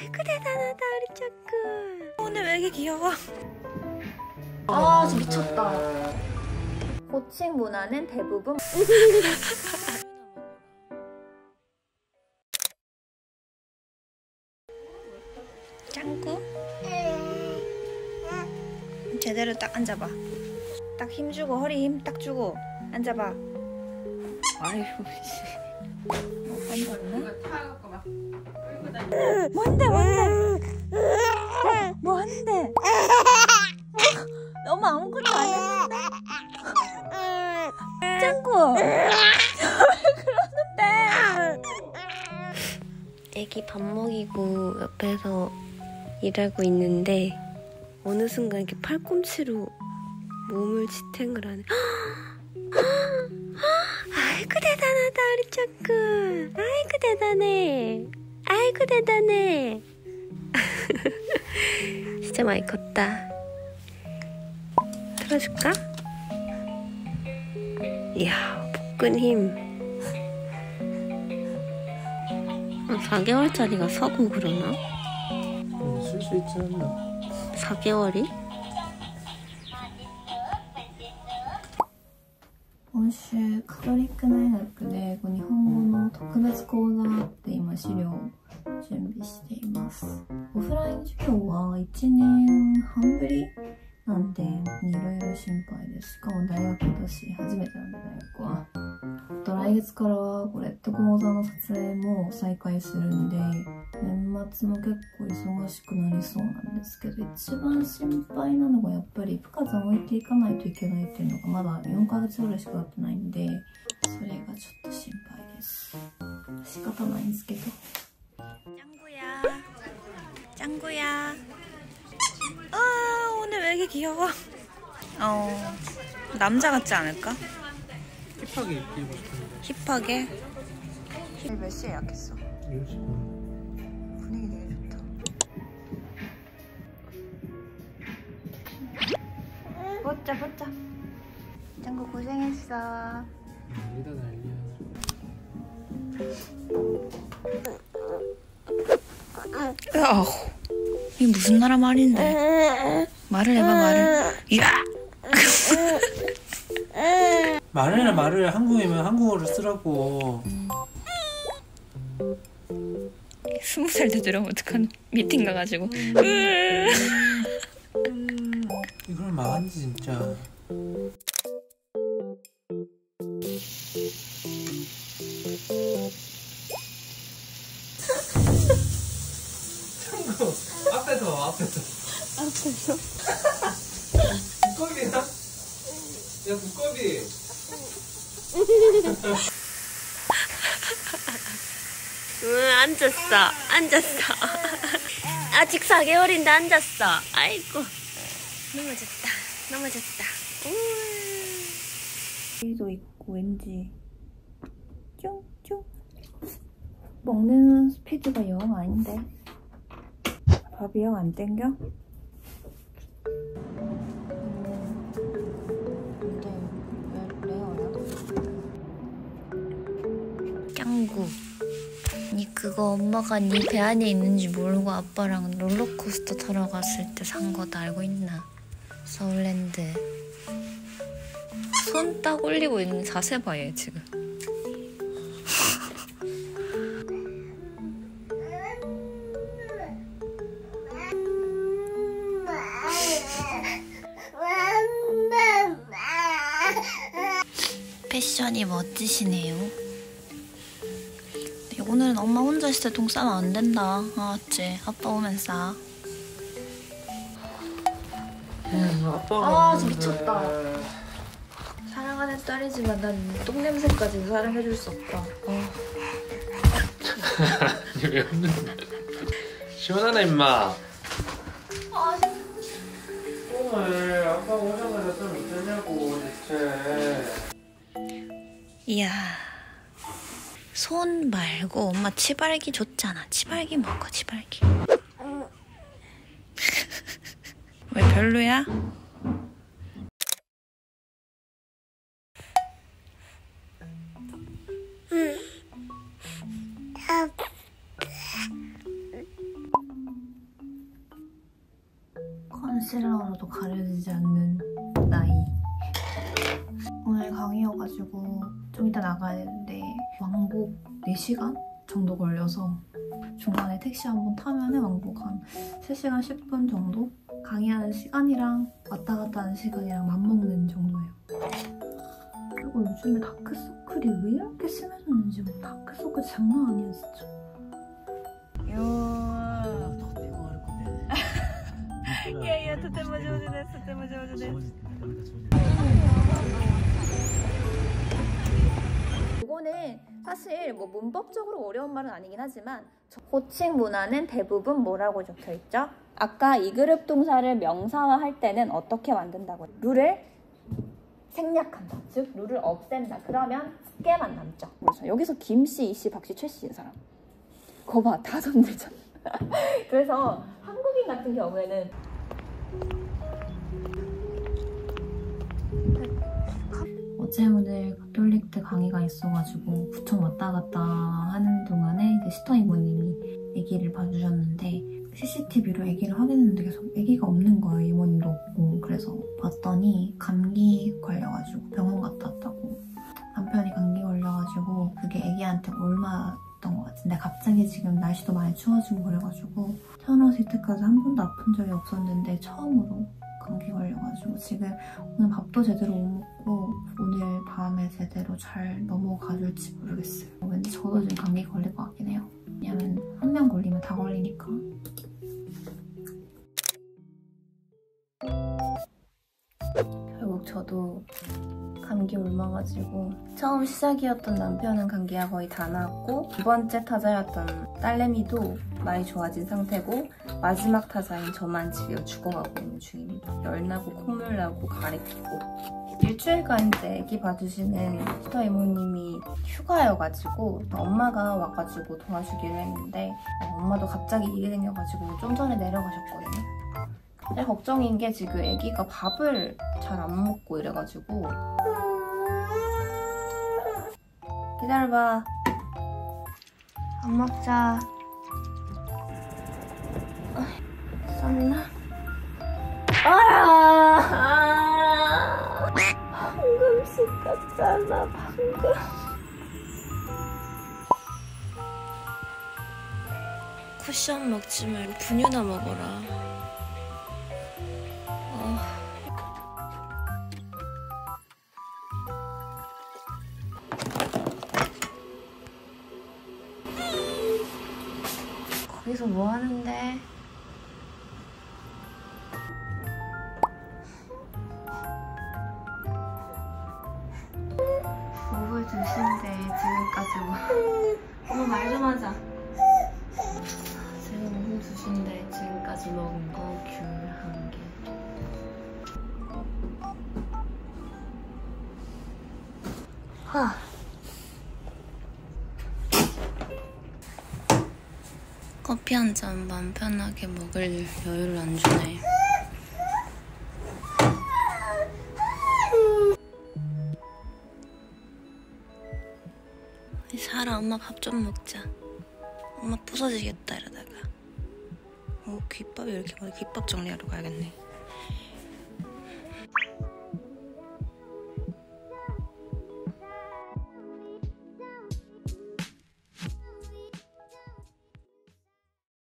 아이고 대단하다 우리 짱구. 오늘 왜 이렇게 귀여워? 아 진짜 미쳤다. 고층 문화는 대부분 짱구? 제대로 딱 앉아봐. 딱 힘주고 허리 힘 딱 주고 앉아봐. 아이고 씨. 뭔데? 뭐 한대? 너무 아무것도 안 했는데? 짱구! 왜 그러는데? 애기 밥 먹이고 옆에서 일하고 있는데 어느 순간 이렇게 팔꿈치로 몸을 지탱을 하네. 아이고 대단하다 우리 짱구. 아이고 대단해. 아이고 대단해. 진짜 많이 컸다. 틀어줄까? 이야 복근 힘. 4개월짜리가 서고 그러나? 쓸 수 있지 않나? 4개월이? 今週カトリック大学で日本語の特別講座があって今資料を準備しています。オフライン授業は1年半ぶりなんでいろいろ心配です。しかも大学だし初めてなんで大学は。あと来月からこれレッド講座の撮影も再開するんで年末も結構忙しくなりそうなんですけど一番心配なのがやっぱりプカちゃん置いていかないといけないっていうのがまだ4ヶ月ぐらいしか経ってないんでそれがちょっと心配です。仕方ないんですけど。 짱구야. 오늘 왜 이렇게 귀여워? 남자 같지 않을까? 힙하게 입고 싶은데. 힙하게? 몇 시에 예약했어? 10시. 분위기 되게 좋다. 보자. 짱구 고생했어. 난리다 난리야. 이게 무슨 나라 말인데? 말을 해봐 말을. 야! 말을 한국이면 한국어를 쓰라고. 20살 되더라면 어떡하노? 미팅 가가지고. 이걸 망한지 진짜. 창구 앞에서 두꺼비야? 야 두꺼비. 앉았어. 아직 4개월인데 앉았어. 아이고. 넘어졌다. 여기도 있고 왠지 쫑쫑 먹는 스피드가 영 아닌데. 밥이 영 안 땡겨? 근데 왜 레어야? 짱구 니 그거 엄마가 니 배 안에 있는지 모르고 아빠랑 롤러코스터 타러 갔을 때 산 거다 알고 있나? 서울랜드. 손 딱 올리고 있는 자세 봐 얘 지금. 패션이 멋지시네요. 오늘은 엄마 혼자 있을 때 동 싸면 안 된다. 알았지? 아빠 오면 싸. 아빠가 진짜 미쳤다. 사랑하는 딸이지만 난 똥냄새까지 사랑해줄 수 없다. 왜 웃는 거야? 시원하네 임마. 오늘 아빠가 오자마자 좀 어쩌냐고 대체. 이야. 손 말고 엄마 치발기 줬잖아. 치발기 먹어 치발기. 왜 별로야? 컨실러로도 가려지지 않는 나이. 오늘 강의여가지고 좀 이따 나가야 되는데 왕복 4시간 정도 걸려서 중간에 택시 한번 타면은 왕복 한 3시간 10분 정도? 강의하는 시간이랑 왔다 갔다 하는 시간이랑 맞먹는 정도예요. 그리고 요즘에 다크서클이 왜 이렇게 심해졌는지 뭐 다크서클 장난 아니야 진짜. 이야, とても上手です。とても上手です。 이거는 사실 뭐 문법적으로 어려운 말은 아니긴 하지만 호칭 문화는 대부분 뭐라고 적혀있죠? 아까 이 그룹 동사를 명사화할 때는 어떻게 만든다고? 룰을 생략한다. 즉 룰을 없앤다. 그러면 깨만 남죠. 그래서 여기서 김씨, 이씨, 박씨, 최씨인 사람 거 봐. 다 손들잖아. 그래서 한국인 같은 경우에는 어제 오늘 가톨릭대 강의가 있어가지고 구청 왔다 갔다 하는 동안에 이제 시터 이모님이 아기를 봐주셨는데 CCTV로 아기를 확인했는데 계속 아기가 없는 거예요. 이모님도 없고. 그래서 봤더니 감기 걸려가지고 병원 갔다 왔다고. 남편이 감기 걸려가지고 그게 아기한테 옮았던 것 같은데 갑자기 지금 날씨도 많이 추워지고 그래가지고 태어나서 이때까지 한 번도 아픈 적이 없었는데 처음으로 감기 걸려가지고 지금 오늘 밥도 제대로 못 먹고 오늘 밤에 제대로 잘 넘어가줄지 모르겠어요. 왠지 저도 지금 감기 걸릴 것 같긴 해요. 왜냐면 한 명 걸리면 다 걸리니까. 결국 저도 감기 옮아가지고 처음 시작이었던 남편은 감기가 거의 다 나았고 두 번째 타자였던 딸내미도 많이 좋아진 상태고 마지막 타자인 저만 지금 죽어가고 있는 중입니다. 열나고 콧물나고 가래끼고 일주일간 이제 애기 봐주시는 시터 이모님이 휴가여가지고 엄마가 와가지고 도와주기로 했는데 엄마도 갑자기 일이 생겨가지고 좀 전에 내려가셨거든요. 근데 걱정인 게 지금 애기가 밥을 잘 안 먹고 이래가지고 기다려봐. 밥 먹자. 쌌나? 방금 씻었잖아, 방금. 쿠션 먹지 말고 분유나 먹어라. 거기서 뭐 하는데? 오후 2시인데 지금까지 엄마 말 좀 하자. 지금 오후 2시인데 지금까지 먹은 거 귤 1개. 커피 한 잔 마음 편하게 먹을 여유를 안 주네. 사라, 엄마 밥 좀 먹자. 엄마 부서지겠다 이러다가. 귓밥이 왜 이렇게 많아? 귓밥 정리하러 가야겠네.